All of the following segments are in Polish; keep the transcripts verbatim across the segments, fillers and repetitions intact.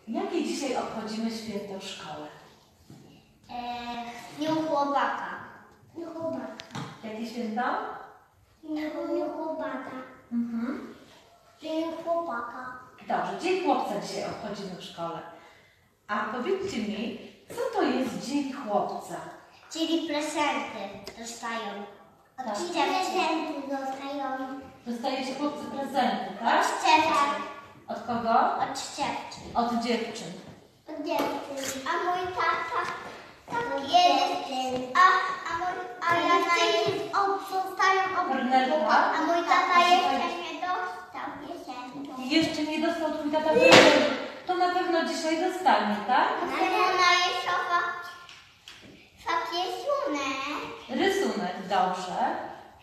Jakie dzisiaj obchodzimy święto w szkole? Eee, Dniu chłopaka. Dniu chłopaka. Jakie święto? Dniu chłopaka. Mhm. Dzień chłopaka. Dobrze, Dzień Chłopca dzisiaj obchodzimy w szkole. A powiedzcie mi, co to jest Dzień Chłopca? Czyli prezenty dostają. Od Tak. prezenty dostają. Dostajecie chłopcy prezenty, tak? Od dziewczyn. Od kogo? Od dziewczyn. Od dziewczyn. Od dziewczyn. A mój tata tak jest. A, a, mój, a ja dostają Kornelka? A mój tata jeszcze nie dostał prezentu. Jeszcze nie dostał twój tata prezentu. To na pewno dzisiaj dostanie, tak? A ona jest owa zapiesunek. Rysunek, dobrze.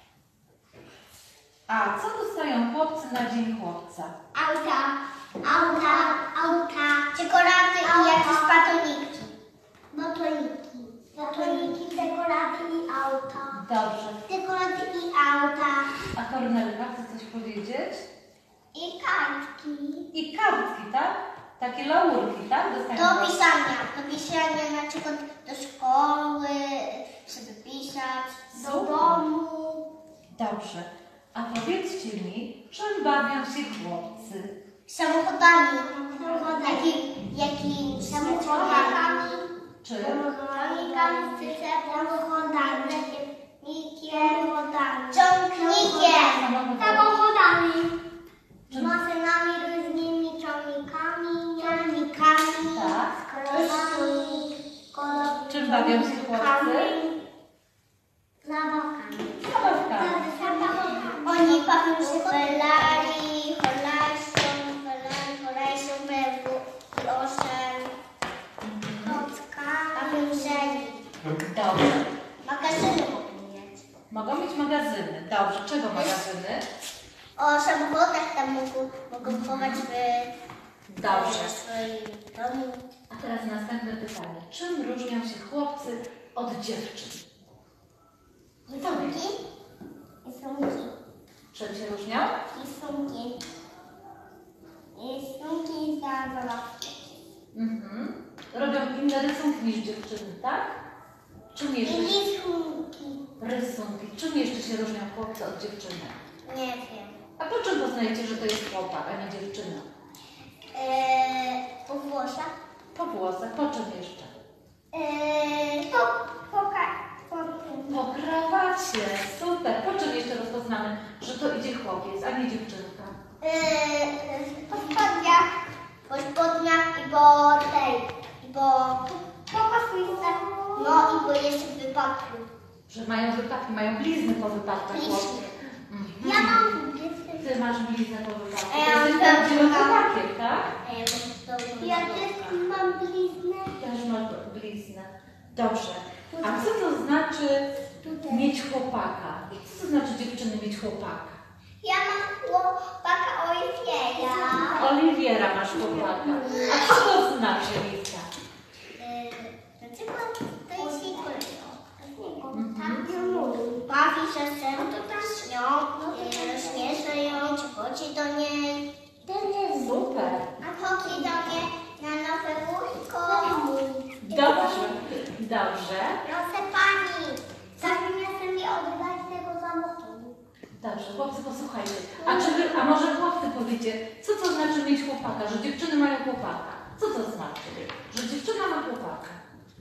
A co dostają chłopcy na Dzień Chłopca? Auta, auta, auta, czekolady i jakieś batoniki. Batoniki. Batoniki, czekolady i auta. Dobrze. Czekolady i auta. A Kornelka chce coś powiedzieć? I kartki. I kartki, tak? Takie laurki, tak? Dostają Do chłopcy. pisania. Do pisania na przykład do szkoły, żeby pisać, do Super. domu. Dobrze. A powiedzcie mi, czym bawią się chłopcy? Samochodami. Jaki, jaki samochodami. Czy? Samochodami, samochodami, ciągnikiem, samochodami, Czym? maszynami, różnymi ciągnikami, ciągnikami, Tak. kolorami, Czym bawią się chłopcy? zabawkami. Zabawkami. Oni bawią się Ferrari, Horizon, Ferrari, Horizon, Losem, Kocka, bawią się Dobrze. magazyny mogą mieć. Mogą mieć magazyny. Dobrze. Czego magazyny? O samochodach tam mogą, mogą chować w Dobrze. w swoim domu. A teraz następne pytanie. Czym różnią się chłopcy od dziewczyn? Rysunki? Rysunki. Czym się różnią? Rysunki. Rysunki za zabawki. Mhm. Robią inne rysunki niż dziewczyny, tak? Czym jeszcze się... Rysunki. Rysunki. Czym jeszcze się różnią chłopcy od dziewczyny? Nie wiem. A po czym poznajecie, że to jest chłopak, a nie dziewczyna? Eee, po włosach? Po włosach. Po czym jeszcze? Eee, po, po, po, po, Po krawacie. Super. Po czym jeszcze rozpoznamy, że to idzie chłopiec, a nie dziewczynka? eee, po spodniach. Po spodniach i po tej. I po, po koszulce. No i po jeszcze wypadku. Że mają wypadki, mają blizny po wypadkach Blizny. chłopcy. Mhm. Ja mam blizny. Ty masz bliznę po wypadku. Ja To mam jesteś prawdziwym też mam. chłopakiem, tak? Ja też mam bliznę. Też masz bliznę. Dobrze. A co to znaczy mieć chłopaka? Co to znaczy dziewczyny mieć chłopaka? Ja mam chłopaka Oliwiera. Oliwiera masz chłopaka. A co to znaczy, Litka? Dlaczego to jest jego Mhm. Bawi się z nią, rozniesie ją, czy chodzi do niej. Super. A chodzi do niej na nowe łóżko. Dobrze. Dobrze. Proszę pani, zamiast mi oddać tego samochodu. Dobrze, chłopcy, posłuchajcie. A, czy wy, a może chłopcy powiecie, co to znaczy mieć chłopaka, że dziewczyny mają chłopaka? Co to znaczy, że dziewczyna ma chłopaka?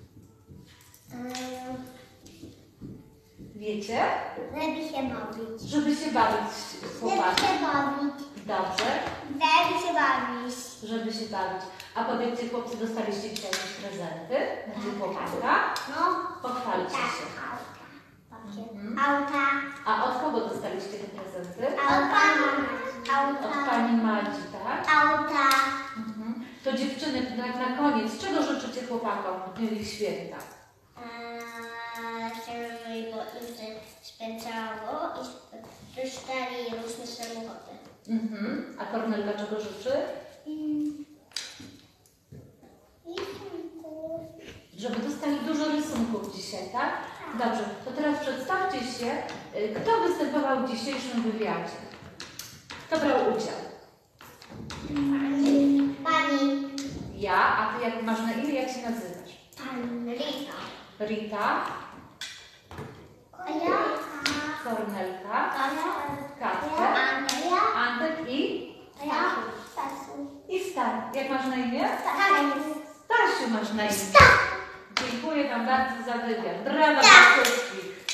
Wiecie? Żeby się bawić. Żeby się bawić z Żeby chłopakiem. się bawić. Dobrze, Żeby się bawić. żeby się bawić. A powiedzcie, chłopcy, dostaliście dzisiaj jakieś prezenty na dzień chłopaka? No, Pochwalcie tak, się. auta. Takie Mhm. auta. A od kogo dostaliście te prezenty? Auta. Od Auta. pani Madzi, tak? Auta. Mhm. To dziewczyny, tak na koniec, czego życzycie chłopakom w dniu ich święta? Eee, Żeby bo im się spędzało i dostali różne samochody. Mhm. A Kornelka czego życzy? Żeby dostali dużo rysunków dzisiaj, tak? Dobrze, to teraz przedstawcie się, y, kto występował w dzisiejszym wywiadzie. Kto brał udział? Pani. Ja? jak masz na imię, jak się nazywasz? Rita. Rita, A ja? Kornelka, Kacper, Andrea. Antek i, A ja? Stasiu. i Stan. Jak masz na imię? Stasiu. Stasiu masz na imię. Stasiu. Dziękuję Wam bardzo za wywiad. Brawa dla wszystkich.